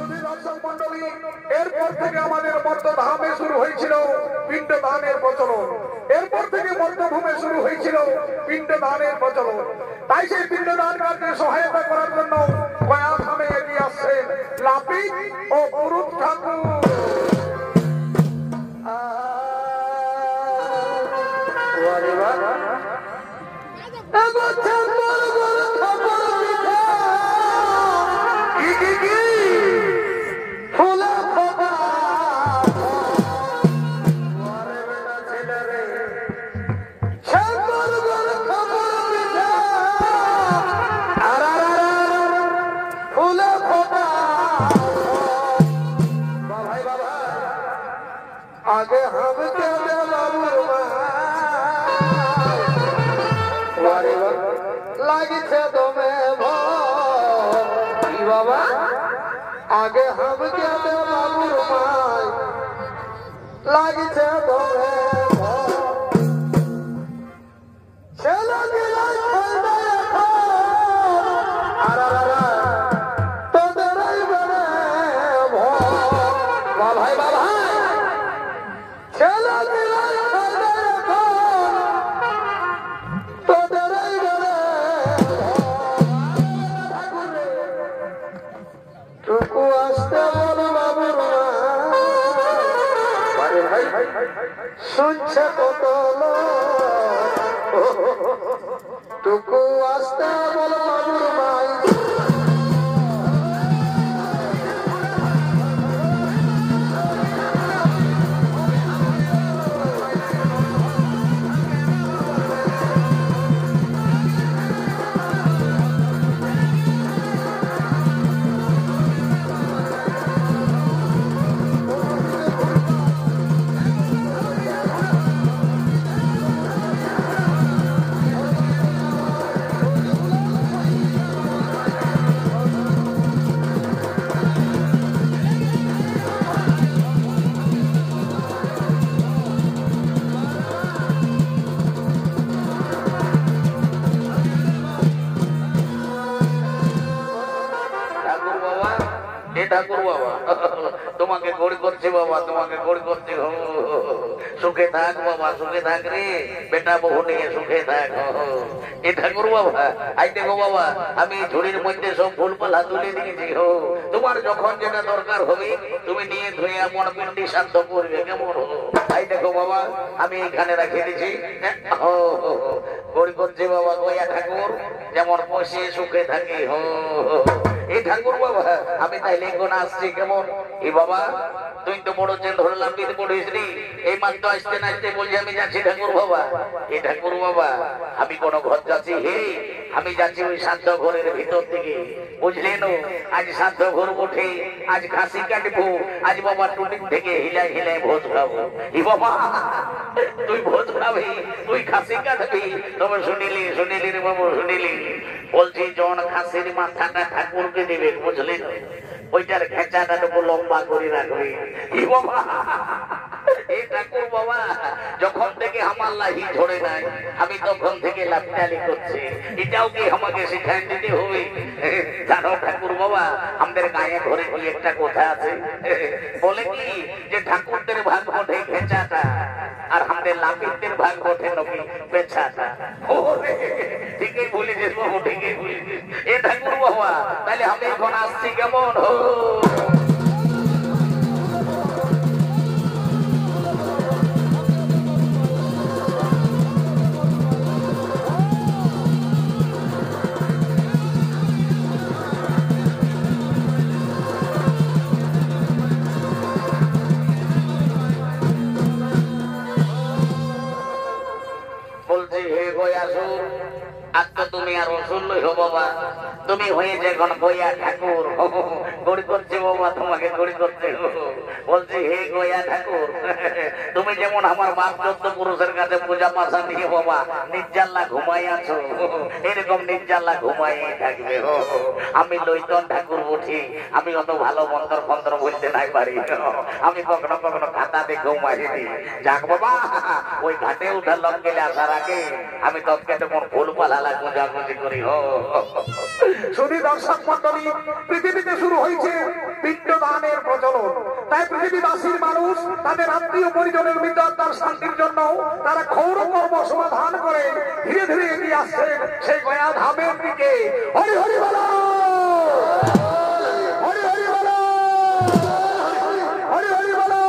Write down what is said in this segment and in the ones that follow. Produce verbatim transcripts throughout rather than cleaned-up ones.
এরপর থেকে আমাদের মর্তধামে শুরু হয়েছিল পিণ্ডদানের প্রচলন। এরপর থেকে মর্তভূমে শুরু হয়েছিল পিণ্ডদানের প্রচলন। তাই সেই পিণ্ডদান কার্যে সহায়তা করার জন্য কয়াধামে এগিয়ে আসছেন লাপিত ও পুরুত ঠাকুর। आगे हम क्या लागी थे तो मैं बाबा आगे हम क्या लागी थे तो শুনছে কত টুকু আসতে বলো বাবুর মাই ঠাকুর বাবা তোমাকে গড়ি করছে বাবা, তোমাকে গড়ি করছে। সুখে থাক বাবা, সুখে থাক রে বেটা বহু নিয়ে সুখে থাক। এ ঠাকুর বাবা আই দেখো বাবা আমি ঝুড়ির মধ্যে সব ফুল পালা তুলে দিয়েছি। হো তোমার যখন যেটা দরকার হবে তুমি নিয়ে ধুয়ে মন পিন্ডি শান্ত করবে কেমন। আই দেখো বাবা আমি এখানে রেখে দিছি। গড়ি করছে বাবা গয়া ঠাকুর যেমন বসে সুখে থাকে। হো এই ঠাকুর বাবা আমি তাইলে কোন আসছি কেমন। এ বাবা তুই তো বড় চেন ধরলাম দিতে পড়িস নি এই মাত্র আসতে না আসতে বলছি আমি যাচ্ছি ঠাকুর বাবা। এই ঠাকুর বাবা আমি কোন ঘর যাচ্ছি হে আমি যাচ্ছি ওই শান্ত ঘরের ভিতর থেকে বুঝলেন। আজ শান্ত ঘর উঠে আজ খাসি কাটবো, আজ বাবা টুটির থেকে হিলাই হিলাই ভোজ খাবো। ই বাবা তুই ভোজ খাবি তুই খাসি কাটবি তবে শুনিলি শুনিলি রে বাবু শুনিলি বলছি জন খাসির মাথাটা ঠাকুরকে দেবে বুঝলেন। ওইটার খেঁচাটা একটু লম্বা করে রাখবে। এই ঠাকুর বাবা যখন থেকে আমার লাহি ধরে নাই আমি তখন থেকে লাফটালি করছি। এটাও কি আমাকে শিখাই দিতে হবে জানো ঠাকুর বাবা। আমাদের গায়ে ঘরে কি একটা কথা আছে বলে কি যে ঠাকুরদের ভাগ ওঠে খেঁচাটা আর আমাদের লাপিতদের ভাগ ওঠে নাকি পেছাটা। ঠিকই বলেছিস বাবু ঠিকই বলেছিস। এ ঠাকুর বাবা তাহলে আমি এখন আসছি কেমন। হো বলছি হে গয়াসুর আজ তো তুমি আর রসুল লইহ বাবা তুমি হয়েছে এখন গয়া ঠাকুর গড়ি করছে বাবা তোমাকে গড়ি করছে। বলছি হে গয়া ঠাকুর তুমি যেমন আমার বাপ চোদ্দ পুরুষের কাছে পূজা পাশা নিয়ে বাবা নির্জাল্লা ঘুমাই আছো এরকম নির্জাল্লা ঘুমাই থাকবে। আমি লইতন ঠাকুর উঠি আমি অত ভালো মন্ত্র ফন্ত্র বলতে নাই পারি। আমি কখনো কখনো খাতা দিয়ে ঘুমাই দিই। যাক বাবা ওই ঘাটে উঠার লোক গেলে আসার আগে আমি তৎকে তেমন ফুল পালা গুঁজাগুঁজি করি। হো শুধু দর্শক মন্ডলী পৃথিবীতে শুরু হয়েছে পিণ্ডদানের প্রচলন। তাই পৃথিবীবাসীর মানুষ তাদের আত্মীয় পরিজনের মৃত্যুর শান্তির জন্য তারা ক্ষৌর কর্ম সমাধান করে ধীরে ধীরে এগিয়ে আসছেন সেই গয়া ধামের দিকে। হরি হরি বলো, হরি হরি বলো, হরি হরি বলো।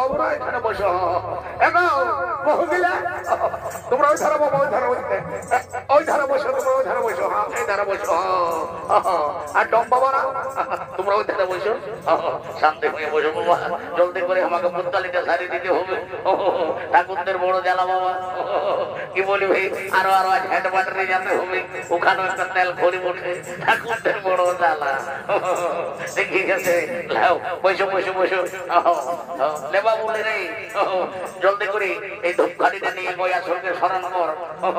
বাবুরা এখানে বসো এগো মহিলা তোমরা ওই ধারা বাবা ওই ধারা ওই ধারা বসো তোমরা ওই ধারা বসো হ্যাঁ এই ধারা বসো আর ডম বাবারা তোমরা ওই ধারা বসো শান্তি হয়ে বসো বাবা জলদি করে আমাকে মুত্তালিটা সারি দিতে হবে ঠাকুরদের বড় জ্বালা বাবা কি বলি ভাই আরো আরো আজ হেড বাটারে যেতে হবে ওখানে একটা তেল ভরি উঠে ঠাকুরদের বড় জ্বালা দেখি গেছে বসো বসো বসো লেবা বলে রে জলদি করে এই ধূপকাঠিটা নিয়ে গয়া সঙ্গে স্মরণ কর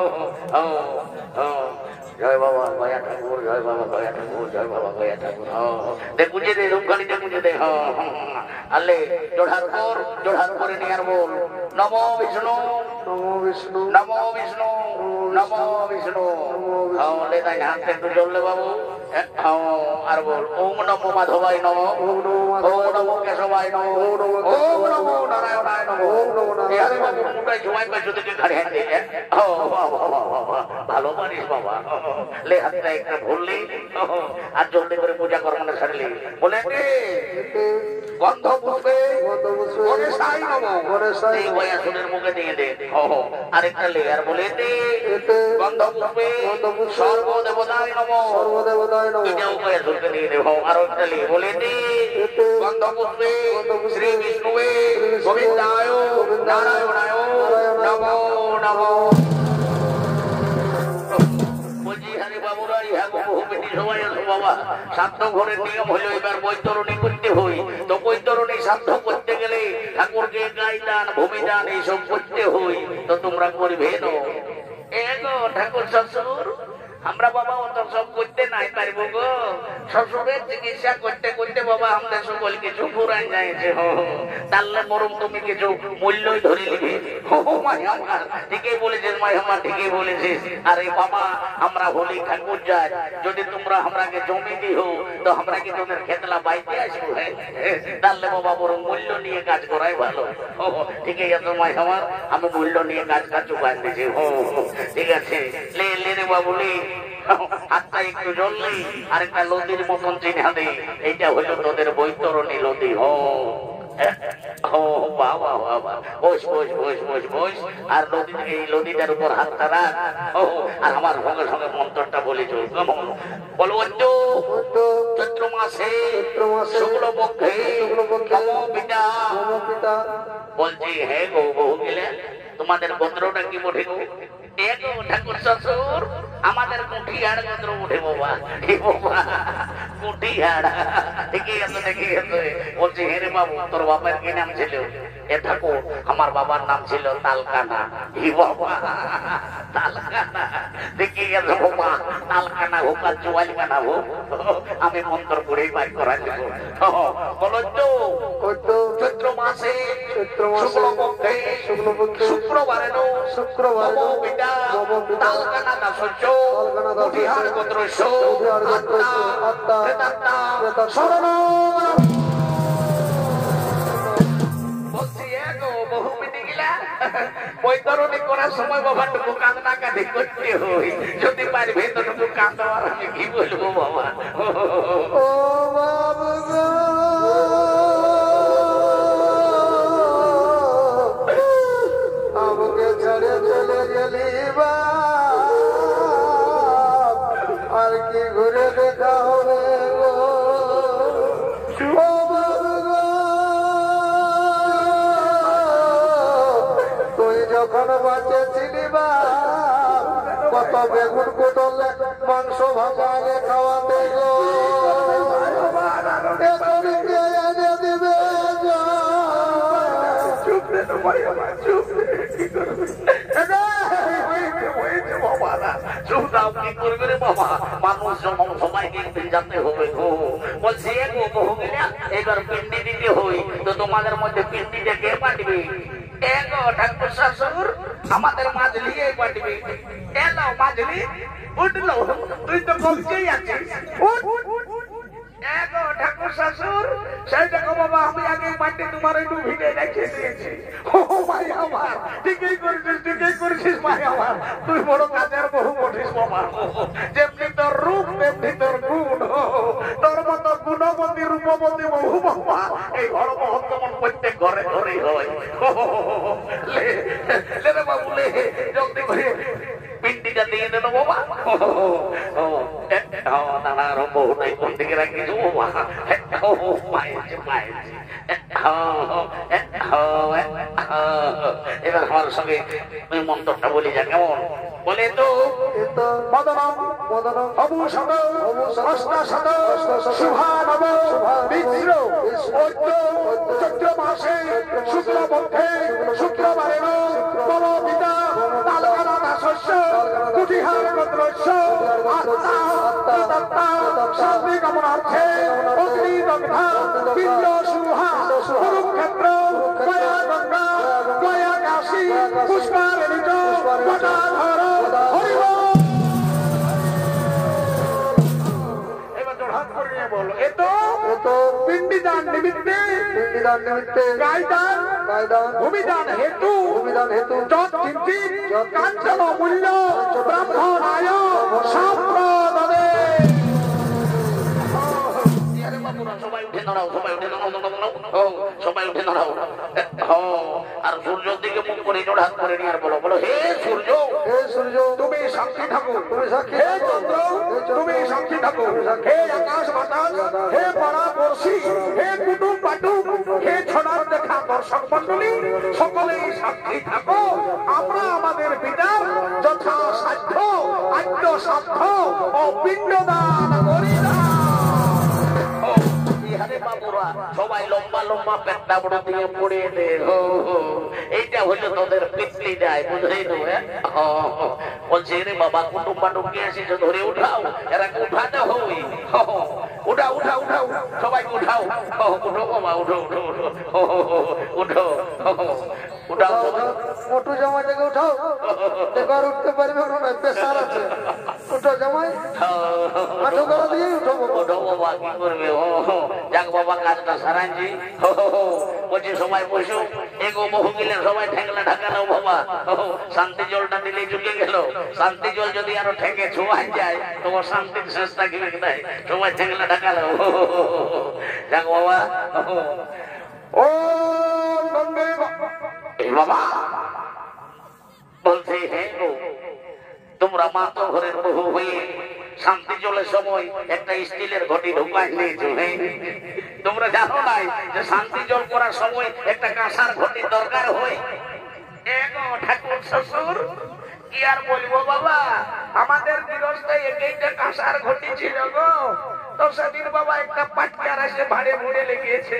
জয় বাবা গয়া ঠাকুর জয় বাবা গয়া ঠাকুর জয় বাবা গয়া ঠাকুর দেখ বুঝে দে ধূপকাঠিটা বুঝে দে আলে জোড়ার পর জোড়ার করে নিয়ার বল নমো বিষ্ণু নমো বিষ্ণু নমো বিষ্ণু নমো বিষ্ণু লে তাই হাতে একটু জ্বললে বাবু আর বল ওম নমো মাধবাই নমো ওম নমো কেশবাই নমো ওম নমো নারায়ণায় নমো আরে বাবু মুটাই জমাই পাইছো থেকে ঘাড়ে হাত দিয়ে ভালো পারিস বাবা লে হাতটা একটা ভুললি আর জলদি করে পূজা কর্মটা সারলি বলে গন্ধ পুষ্পে গণেশাই নমো এই বয়াসুরের মুখে দিয়ে দে আরেকটা লে আর বলে দে গন্ধ পুষ্পে সর্বদেবতায় নমো সর্বদেবতায় নমো এটাও বয়াসুরকে দিয়ে দেব আরো একটা লে বলে দে গন্ধ পুষ্পে শ্রী বিষ্ণুবে গোবিন্দায় নারায়ণায় নমো নমো সাধ্য ঘরের নিয়ম হলো এবার বৈতরণী করতে হই তো বৈতরণী সাধ্য করতে গেলে ঠাকুরকে গাই দান ভূমি দান এইসব করতে হই তো তোমরা করবে এগো ঠাকুর শ্বশুর আমরা বাবা অত সব করতে নাই পারবো গো শ্বশুরের চিকিৎসা করতে করতে বাবা আমাদের সকল কিছু পুরান যাইছে তাহলে মরম তুমি কিছু মূল্যই ধরে নিবে মাই আমার ঠিকই বলেছিস মাই আমার ঠিকই বলেছিস আরে বাবা আমরা হলি ঠাকুর যাই যদি তোমরা আমরাকে জমি দিও তো আমরা কি তোদের খেতলা বাইতে আসবো তাহলে বাবা বড় মূল্য নিয়ে কাজ করাই ভালো ঠিকই আছে মাই আমার আমি মূল্য নিয়ে কাজ কাজ চুকান দিয়েছি ঠিক আছে লে লে রে বাবু লে হাতটা একটু জ্বললেই আরেকটা নদীর মতন চিহ্না দেই এইটা হলো তোদের বৈতরণী নদী হ বাবা বাবা বস বস বস বস বস আর নদী এই নদীটার উপর হাতটা রাখ আর আমার সঙ্গে সঙ্গে মন্ত্রটা বলে চল বলো চৈত্র মাসে শুক্ল পক্ষে পিতা বলছি হ্যাঁ গো বহু গেলে তোমাদের গোত্রটা কি বটে গো এগো ঠাকুর শ্বশুর আমাদের কুঠিয়াড় গোত্র উঠে বাবা বাবা কুঠিয়াড় ঠিকই আছে ঠিকই আছে বলছি হে রে বাবু তোর বাবার কি নাম ছিল এ ঠাকুর আমার বাবার নাম ছিল তালকানা হি বাবা তালকানা ঠিকই আছে বাবা তালকানা হোকা চুয়ালি বানাবো আমি মন্ত্র পড়েই বাই করা দেবো বলো তো চৈত্র মাসে শুক্লপক্ষে শুক্রবারে শুক্রবার পিতা তালকানা দাসস্য কুঠিয়াড় গোত্রস্য আত্মা প্রেতাত্মা শরণ বলছি এগো বহু মিটি গিলা বৈতরণী করার সময় বাবা টুকু কাঁদনা কাঁদি করতে হই যদি পারবে তো টুকু কাঁদো আর আমি কি বলবো বাবা ও বাবা আমাকে ছেড়ে চলে গেলি আর কি ঘুরে দেখা হবে গো তুই যখন বাঁচে ছিলি বা কত বেগুন কুটলে মাংস ভাজা আগে খাওয়াতে গো এনে দিবে চুপ রে তো ভাই আমার চুপ কি করবে মানুষ যখন সবাইকে একদিন জানতে হবে গো বলছি গো বহু গেলে এবার পিন্ডি দিতে হই তো তোমাদের মধ্যে পিন্ডিটা কে পাঠবে এগো ঠাকুর শ্বশুর আমাদের মাঝলি পাঠবে এলো মাঝলি উঠলো তুই তো কমছেই আছিস এগো ঠাকুর শ্বশুর সেই দেখো বাবা আমি আগে মাটি তোমার একটু ভিড়ে রেখে দিয়েছি ও ভাই আমার ঠিকই করেছিস ঠিকই করেছিস ভাই আমার, তুই বড় কাজের বহু কঠিস বাবা। যেমনি তোর রূপ তেমনি তোর গুণ, তোর মতো গুণবতী রূপবতী বহু বাবা এই ঘর মহত্তমন প্রত্যেক ঘরে ঘরেই হয়। লে রে বাবু লে, জলদি করে পিন্ডিটা দিয়ে দেন বাবা। দাদা আরম্ভ নাই কোন দিকে রাখিস বাবা? পায়েছে পায়েছে। এবার আমার সঙ্গে ওই মন্ত্রটা বলি যা, কেমন বলে তো? মদনম মদনম অবুশত অষ্টাশত শুভানব বিদ্র চৈত্র মাসে শুক্লপক্ষে শুক্রবারেণ মম পিতা তালকানা শস্য কুটিহার গোত্রস্য আত্মা তত্তা শান্তি কামনার্থে অগ্নিদগ্ধা পিণ্ড সুহা কুরুক্ষেত্র গয়া গঙ্গা গয়া কাশী পুষ্পারেণিত বটাধর হরিব। এবার জোড়হাত করে নিয়ে বলো, এ তো পিণ্ডিদান নিমিত্তে পিণ্ডিদান নিমিত্তে গায়দান গায়দান ভূমিদান হেতু ভূমিদান হেতু যৎ কিঞ্চিৎ কাঞ্চন মূল্য ব্রাহ্মণায় সম্প্রদদে। সবাই উঠে দাঁড়াও, সবাই উঠে দাঁড়াও, সবাই উঠে দাঁড়াও। আর সূর্যের দিকে মুখ করে জোড়হাত করে নিয়ে আর বলো, বলো হে সূর্য, হে সূর্য তুমি সাক্ষী থাকো, তুমি সাক্ষী, হে চন্দ্র তুমি সাক্ষী থাকো, হে আকাশ বাতাস, হে পাড়া পড়শি, হে কুটুম বাটুম, হে ছড়ার দেখা দর্শক মন্ডলী সকলেই সাক্ষী থাকো। আমরা আমাদের পিতার যথা সাধ্য আদ্য সাধ্য ও পিণ্ডদান করিলাম। সবাই লম্বা লম্বা পেটটা বড় দিয়ে পড়ে দে, এইটা হলো তোদের পিতলি যায়, বুঝলি তো? বলছে রে বাবা কুটুম বাটুম কে এসেছে ধরে উঠাও, এরা উঠাতে হই, উঠা উঠা উঠাও, সবাইকে উঠাও, উঠো বাবা উঠো উঠো উঠো উঠো উঠাও, মোটু জামাইটাকে উঠাও, এবার উঠতে পারবে না, প্রেসার আছে, উঠো জামাই, হাঁটু গলা দিয়ে উঠো উঠো বাবা, কি করবে? যাক বাবা কাজটা সারাইছি। বলছি সবাই বসো, এগো বহু গেলে সবাই ঠেকলা ঢাকালো বাবা, শান্তি জলটা দিলেই চুকে গেল। শান্তি জল যদি আরো ঠেকে ছোঁয়াই যায় তোমার শান্তির শেষ থাকবে নাই, সবাই ঠেকলা ঢাকালো। যাক বাবা, ও বাবা বলছে হে গো, তোমরা মাতো ঘরের বহু হয়ে শান্তি জলের সময় একটা স্টিলের ঘটি ঢুকাই নিয়েছো। তোমরা জানো নাই যে শান্তি জল করার সময় একটা কাঁসার ঘটির দরকার হয়? ঠাকুর শ্বশুর কি আর বলবো বাবা, আমাদের গৃহস্থ একটা কাঁসার ঘটি ছিল গো, তো সেদিন বাবা একটা পাটকার এসে ভাড়ে ভুড়ে লেগেছে।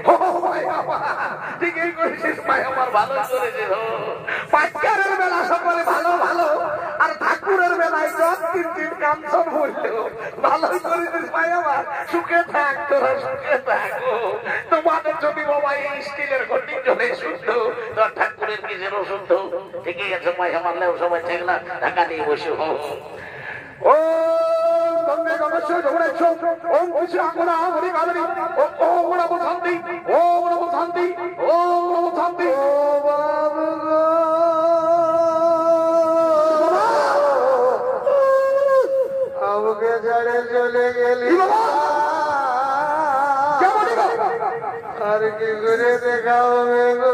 ঠিকই করেছিস ভাই আমার, ভালো করেছে। পাটকারের বেলা সকলে ভালো ভালো, আর ঠাকুরের বেলায় যত কিঞ্চিৎ কাঞ্চন হইল। ভালোই করেছিস ভাই আমার, সুখে থাক তোরা, সুখে থাক। তোমাদের যদি বাবা এই স্টিলের ঘটি চলে শুদ্ধ, তোর ঠাকুরের কিসের অশুদ্ধ? ঠিকই আছে ভাই আমার, সবাই ঠেকলা ঢাকা নিয়ে বসে। ও গঙ্গে গঙ্গেশ যমুনেশ ওম কৃষ্ণ আঙ্গুলা হরি কাদরি ওম নমো শান্তি ওম নমো শান্তি ওম নমো শান্তি। আমাকে ছেড়ে চলে গেলি আর কি করে দেখাবে গো?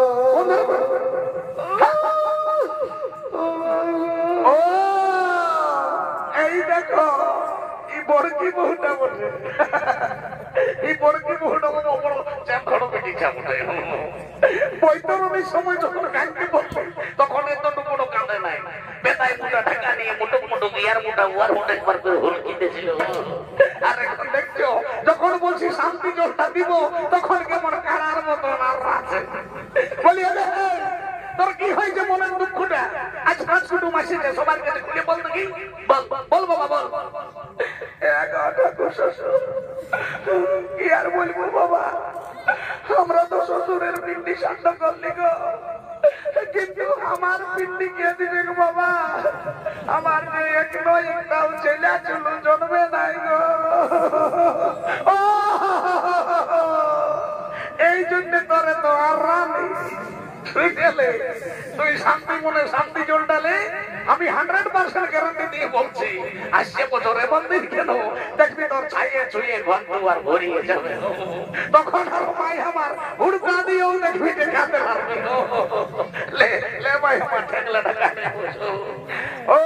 এই দেখো এই বড়কি বহুটা বসে, এই বড়কি বহুটা বড় বড় চাপড়ো বেটি চাপড়ে। বৈতরণীর সময় যখন কাঁদতে বসে তখন এত বড় কাঁদে নাই, বেতায় মুটা ঢাকা নিয়ে মুটুক মুটুক ইয়ার মুটা উয়ার মুটা একবার করে হুলকিতেছিল। আর এখন দেখছো যখন বলছি শান্তি জলটা দিব তখন কেমন কারার মতন আর আছে। বলি তোর কি হয়েছে মনের দুঃখটা? আজ পাঁচ কুটুম আসিছে, সবার কাছে খুলে বল নাকি, বল বল বাবা বল। কি আর বলবো বাবা, আমরা তো শ্বশুরের পিন্ডি শান্ত করলি গো, কিন্তু আমার পিন্ডি কে দিবে গো বাবা? আমার যে এক নয় একটাও ছেলে চুলো জন্মে নাই গো। এই জন্য তোরে তো আর রানি তুই শান্তি মনে শান্তি জলটালে আমি হান্ড্রেড পার্সেন্ট গ্যারান্টি দিয়ে বলছি আসছে বছর এমন দিন কেন দেখবি তোর ছাইয়ে ছুঁয়ে ঘন্টু আর ভরিয়ে যাবে তখন আর ভাই আমার হুড়কা দিয়েও দেখবি দেখাতে পারবে লে লে ভাই আমার ঠেকলাটা কাটে বসো ও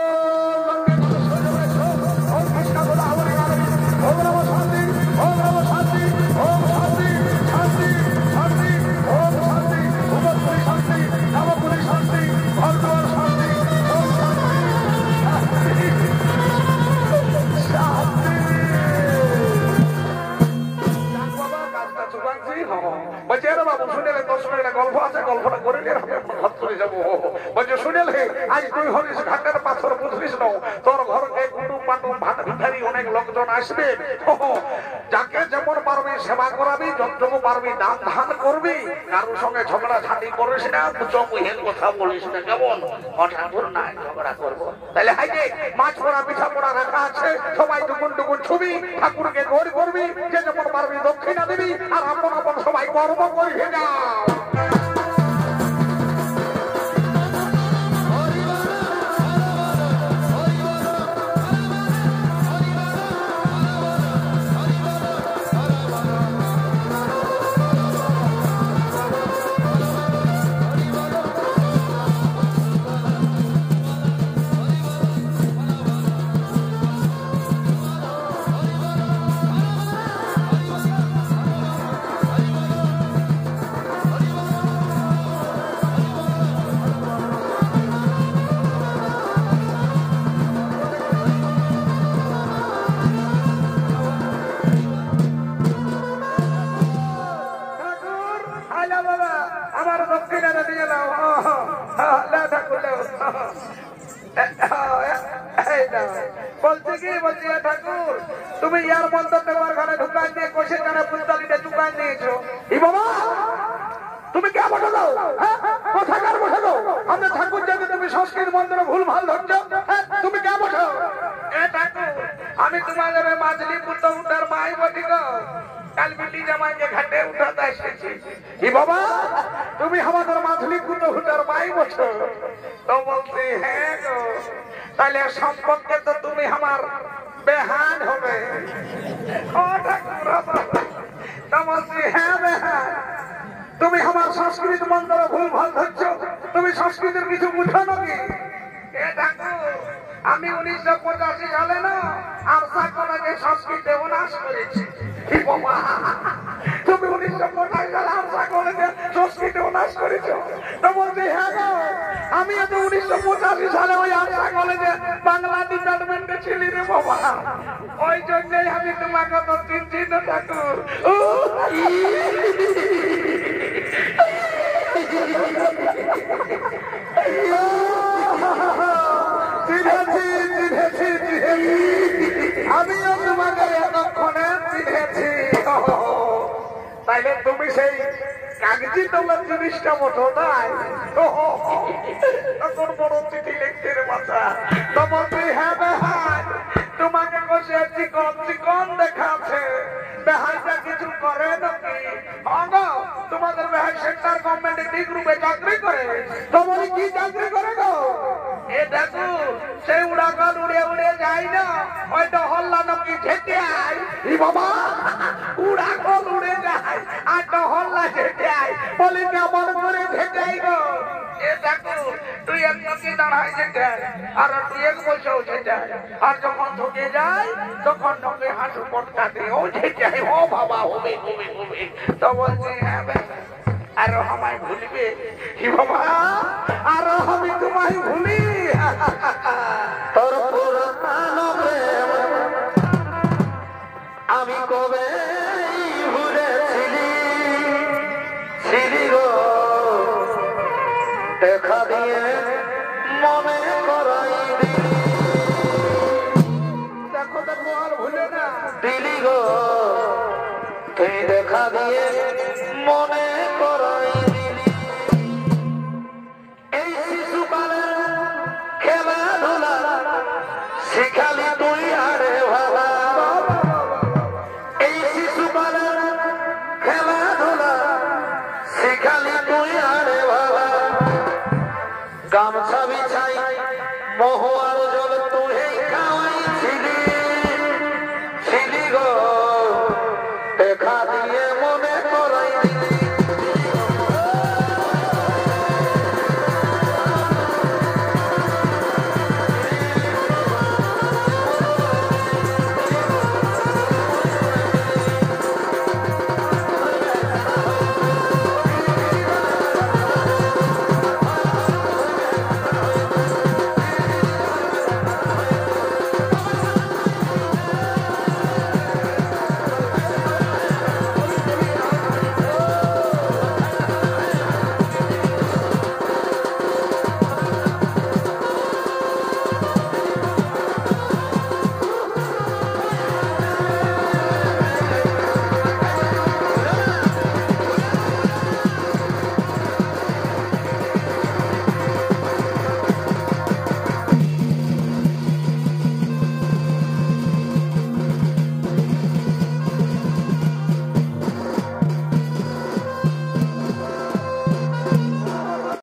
বাবু শুনেলে তোর সঙ্গে একটা গল্প আছে গল্পটা করে নিয়ে হাত চলে যাবো বলছে শুনেলে আজ তুই হলিস ঘাটের পাথর বুঝলিস না তোর ঘরকে কুটুম বাটুম ভাত ভিখারি অনেক লোকজন আসবে যাকে যেমন পারবি সেবা করাবি যতটুকু পারবি দান ধান করবি কারোর সঙ্গে ঝগড়া ঝাঁটি করিস না চোখের কথা বলিস না কেমন ঠাকুর নাই ঝগড়া করবো তাহলে হাই যে মাছ পোড়া পিঠা পোড়া রাখা আছে সবাই টুকুন টুকুন ছবি ঠাকুরকে গড় করবি যে যেমন পারবি দক্ষিণা দিবি আর আপন আপন সবাই কর্ম করি যাও বলছি কি বলছি ঠাকুর তুমি ইয়ার মন্ত্র তোমার ঘরে ঢুকাই দিয়ে কোষের কানে পুস্তালিটা চুকাই দিয়েছো ই বাবা তুমি কে বসে দাও কোথাকার বসে দাও আমরা ঠাকুর যাকে তুমি সংস্কৃত মন্ত্র ভুল ভাল ধরছো তুমি কে বসো এ ঠাকুর আমি তোমাদের মাঝলি পুত্র উঠার মাই বটি গো কাল বিটি জামাইকে ঘাটে উঠাতে এসেছি ই বাবা তুমি আমাদের মাঝলি পুত্র উঠার মাই বসো তো বলছি হ্যাঁ গো তাহলে সম্পর্কে তো তুমি আমার বেহান হবে ও ঠাকুর তো বলছি হ্যাঁ বেহান তুমি আমার সংস্কৃত মন্ত্র ভুল ভাল ধরছো তুমি সংস্কৃতের কিছু বুঝো নাকি এ ঠাকুর আমি উনিশশো পঁচাশি সালে না আরসা কলেজে সংস্কৃতে অনার্স করেছি তুমি উনিশশো পঁচাশি সালে আরসা কলেজে সংস্কৃতে অনার্স করেছো তো বলছি হ্যাঁ গো আমি তো উনিশশো পঁচাশি সালে ওই আরসা কলেজে বাংলা ডিপার্টমেন্টে ছিলি রে বাবা ওই জন্যই আমি তোমাকে তো চিনছি না ঠাকুর আমিও তোমাকে এতক্ষণে চিনেছি তাইলে তুমি সেই কাগজি তোমার জিনিসটা মতো নাই তখন বড় চিঠি লিখতে রে বাচ্চা তখন তুই হ্যাঁ বেহাই তোমাকে বসে চিকন চিকন দেখাচ্ছে বেহাইটা কিছু করে নাকি তোমাদের বেহাই সেন্টার গভর্নমেন্ট ডি গ্রুপে চাকরি করে তোমার কি চাকরি করে গো এ দেখো সেই উড়াকাল উড়ে উড়ে যায় না ওইটা হল্লা নাকি ঝেঁটে আয় ই বাবা উড়াকাল উড়ে যায় আর তো হল্লা ঝেঁটে আয় বলি কেমন করে ঝেঁটে আই গো এ দেখো তুই এক নকি দাঁড়ায় ঝেঁটে আর তুই এক বসেও ঝেঁটে আর যখন ঢুকে যায় তখন নকে হাঁটু পটকা দিয়ে ও ঝেঁটে আয় ও বাবা হবে হবে হবে তো বলছি হ্যাঁ আর আমায় ভুলবে কি বাবা আর আমি তোমায় ভুলি তোর আমি কবে ভুলেছিলি ছিলি গো দেখা দিয়ে মনে করাই দেখো দেখো আর ভুলে না দিলি গো তুই দেখা দিয়ে মনে করাই দিলি এই শিশুকালে খেলাধুলা শিখালি তুই আরে ভালা এই শিশুকালে খেলাধুলা শিখালি তুই আরে ভালা গামছা বিছাই মহুয়ার